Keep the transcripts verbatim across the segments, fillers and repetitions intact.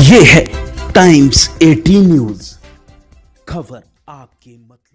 ये है टाइम्स अठारह न्यूज, खबर आपके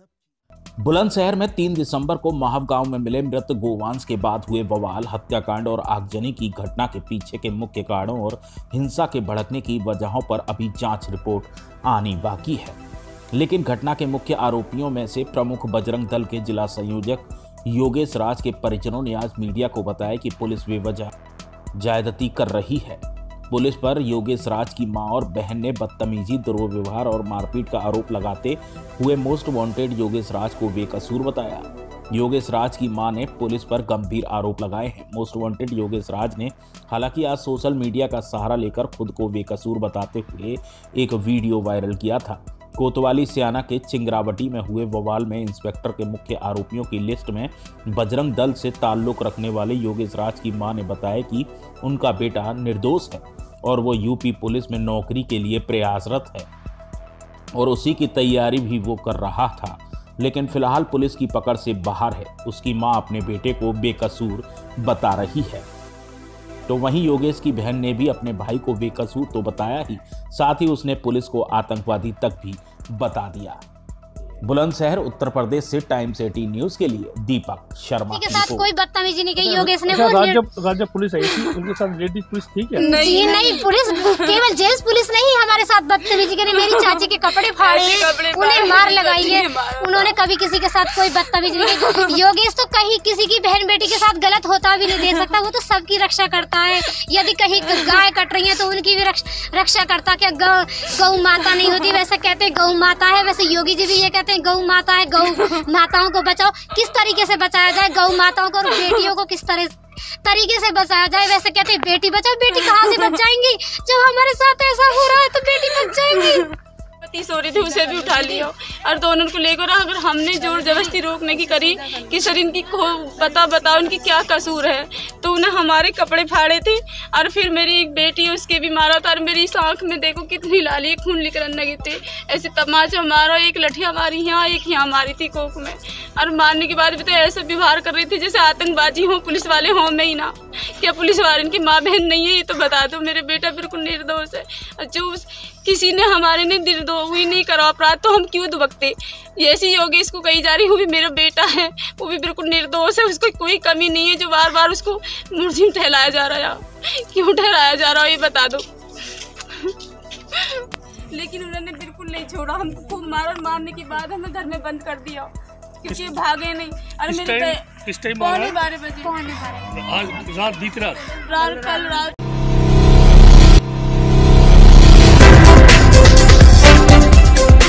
मतलब। बुलंदशहर में तीन दिसंबर को माहव गांव में मिले मृत गोवंश के बाद हुए बवाल, हत्याकांड और आगजनी की घटना के पीछे के मुख्य कारणों और हिंसा के भड़कने की वजहों पर अभी जांच रिपोर्ट आनी बाकी है। लेकिन घटना के मुख्य आरोपियों में से प्रमुख बजरंग दल के जिला संयोजक योगेश राज के परिजनों ने आज मीडिया को बताया कि पुलिस बेवजह ज्यादती कर रही है। पुलिस पर योगेश राज की मां और बहन ने बदतमीजी, दुर्व्यवहार और मारपीट का आरोप लगाते हुए मोस्ट वांटेड योगेश राज को बेकसूर बताया। योगेश राज की मां ने पुलिस पर गंभीर आरोप लगाए हैं। मोस्ट वांटेड योगेश राज ने हालांकि आज सोशल मीडिया का सहारा लेकर खुद को बेकसूर बताते हुए एक वीडियो वायरल किया था। कोतवाली सियाना के चिंगरावटी में हुए बवाल में इंस्पेक्टर के मुख्य आरोपियों की लिस्ट में बजरंग दल से ताल्लुक रखने वाले योगेश राज की मां ने बताया कि उनका बेटा निर्दोष है और वो यूपी पुलिस में नौकरी के लिए प्रयासरत है और उसी की तैयारी भी वो कर रहा था, लेकिन फिलहाल पुलिस की पकड़ से बाहर है। उसकी मां अपने बेटे को बेकसूर बता रही है। तो वहीं योगेश की बहन ने भी अपने भाई को बेकसूर तो बताया ही, साथ ही उसने पुलिस को आतंकवादी तक भी बता दिया। बुलंदशहर उत्तर प्रदेश से टाइम्स अठारह न्यूज के लिए दीपक शर्मा के साथ कोई बदतमीजी नहीं की योगेश ने। अच्छा, राज्य राज्य पुलिस आई थी, उनके साथ लेडीज पुलिस थी क्या? नहीं नहीं, पुलिस केवल जेंट्स पुलिस नहीं हमारे साथ बदतमीजी करी। मेरी चाची के कपड़े फाड़े, उन्हें मार लगाई है। उन्होंने कभी किसी के साथ कोई बदतमीजी नहीं की। योगेश तो कहीं किसी की बहन बेटी के साथ गलत होता भी नहीं देख सकता। वो तो सबकी रक्षा करता है। यदि कहीं गाय कट रही है तो उनकी भी रक्षा करता। क्या गौ माता नहीं होती? वैसे कहते हैं गौ माता है, वैसे योगी जी भी ये कहते गौ माता है। गौ माताओं को बचाओ। किस तरीके से बचाया जाए गौ माताओं को और बेटियों को किस तरह तरीके से बचाया जाए? वैसे कहते हैं बेटी बचाओ। बेटी कहाँ से बच जाएंगी? जब हमारे साथ ऐसा हो रहा है तो बेटी बच जाएंगी। सो रही थी, उसे भी उठा लिया और दोनों को लेकर अगर हमने जोर जबरदस्ती रोकने की करी कि सर इनकी बता बताओ इनकी क्या कसूर है, तो उन्हें हमारे कपड़े फाड़े थे और फिर मेरी एक बेटी उसके भी मारा था और मेरी इस आँख में देखो कितनी लाली खून निकलने लगे थे। ऐसे तमाचा मारा, एक लठिया मारी यहाँ, एक यहाँ मारी थी कोक में, और मारने के बाद भी तो ऐसा व्यवहार कर रही थी जैसे आतंकबाजी हो, पुलिस वाले हों। मैं ही ना, क्या पुलिस वाले इनकी माँ बहन नहीं है? ये तो बता दो। मेरे बेटा बिल्कुल निर्दोष है। जो किसी ने हमारे ने निर्दोष हुई नहीं करा अपराध तो हम क्यों दुबकते? ऐसी योगेश को कही जा रही, वो भी मेरा बेटा है, वो भी बिल्कुल निर्दोष है, उसको कोई कमी नहीं है। जो बार बार उसको मुलजिम ठहराया जा रहा है, क्यों ठहराया जा रहा है ये बता दो। लेकिन उन्होंने बिल्कुल नहीं छोड़ा, हमको खूब मारा, मारने के बाद हमें घर में बंद कर दिया क्योंकि भागे नहीं। और मेरे किस टाइम पौने बारह बजे पौने बारह आज रात बीत रात रात कल रात।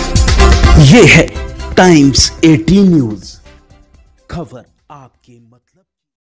ये है टाइम्स अठारह न्यूज, खबर आपके मतलब।